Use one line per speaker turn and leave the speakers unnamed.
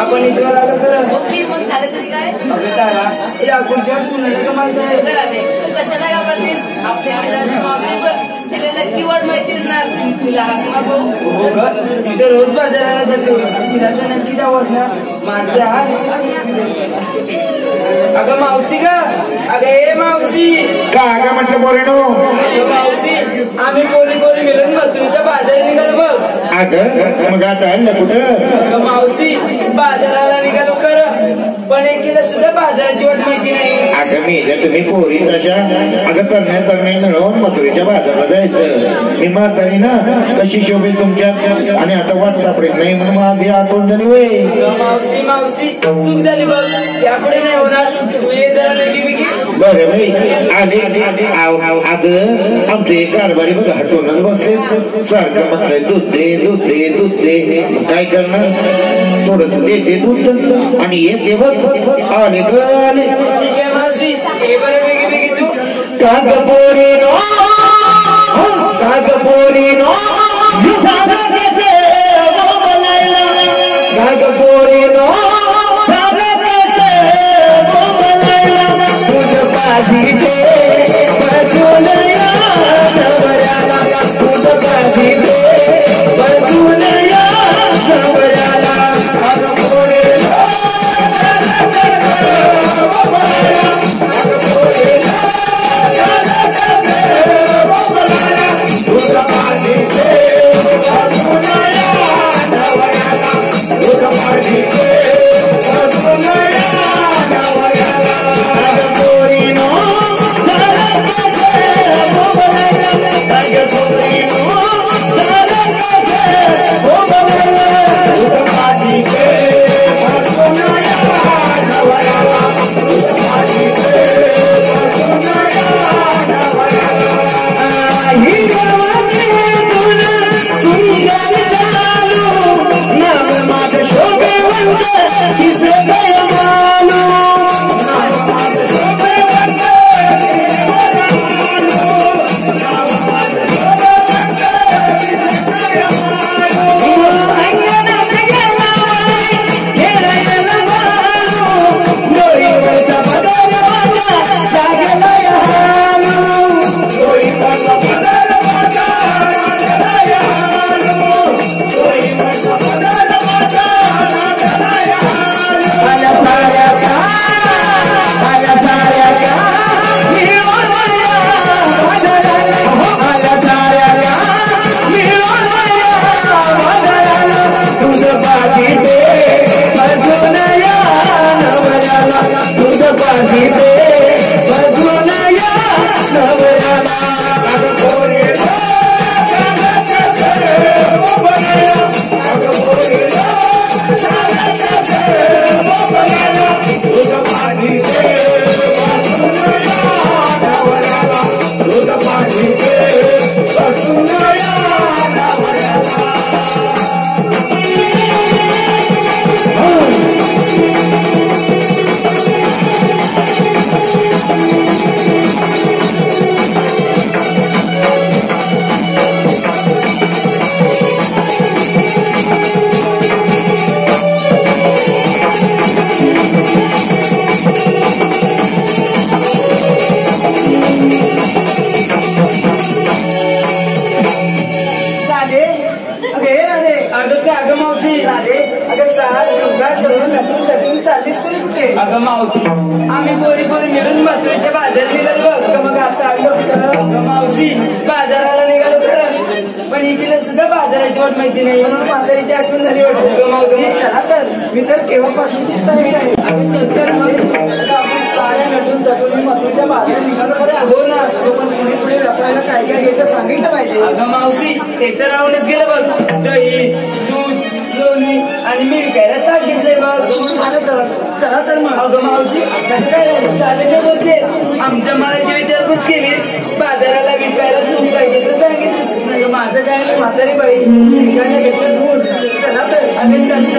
आपण इथं आलो तर
मग झालं तरी काय
तारा या कोणच्या कुणाला माहित आहे
कशाला घाबरतेस आपल्या मावशी तिला नक्की वाट माहिती असणार तुला किंवा भाऊ
हो ग तिथे रोज बाजाराला जाते तिला तर नक्की जावंच ना माझ्या अगं मावशी ग अगं ए मावशी
का अगं म्हटलं पोरीनो
अगं मावशी आम्ही कोणी कोणी मिळून मथुरीच्या बाजारात निघालो बघ
अगं मग आता आणलं कुठं
अगं मावशी बाजाराला निघालो खरं पण एकीला सुद्धा बाजाराची वाट माहिती नाही
अगं मी तुम्ही पोरी तशा अगं करण्या मिळवून मथुरीच्या बाजाराला जायचं मी म्हातारी ना कशी शोभे तुमच्या आणि आता वाट सापडेल नाही म्हणून आधी आठवण झाली वय
मावशी मावशी चूक झाली बघ यापुढे नाही होणार तू ये जरा वेगळी वेगळी
बरं भाई आले अगं आमचे कारभारी बघ हटवूनच बसले सारखं म्हणलंय दूध दे दूध दे दूध दे काय करणार थोडस देते दूध आणि येते बघ आले ग आले
ठीक आहे मावशी ये बरं वेगळी वेगळी तू
कागपोरीनो कागपोरीनो कागपोरीनो
अगं मावशी आम्ही पोरी पोरी मिळून मथुरीच्या बाजारात निघालो बघ मग आता आलो अगं मावशी बाजाराला निघालो खरं पण इकडे सुद्धा बाजाराची वाट माहिती नाही म्हणून म्हातारीची आठवण झाली वाटत अगं मावशी चला तर मी तर केव्हापासूनचीच तयारी आहे आम्ही चल आपण साऱ्या नटून तटून मथुरीच्या बाजारात निघालो बरं हो ना पण पुढे पुढे आपल्याला काय काय घ्यायचं सांगितलं पाहिजे अगं मावशी ते तर राहूनच गेलं बघ दही दूध लोणी आणि मी विकायला ताक घेतलंय बघ झालं तर चला तर मग अगं मावशी काय चालेल का बोलते आमच्या मालाची विचारपूस केली बाजाराला विकायला तूप पाहिजे तर सांगितलं माझं काय म्हातारी बाई विकायला घेतलं दूध चला तर आम्ही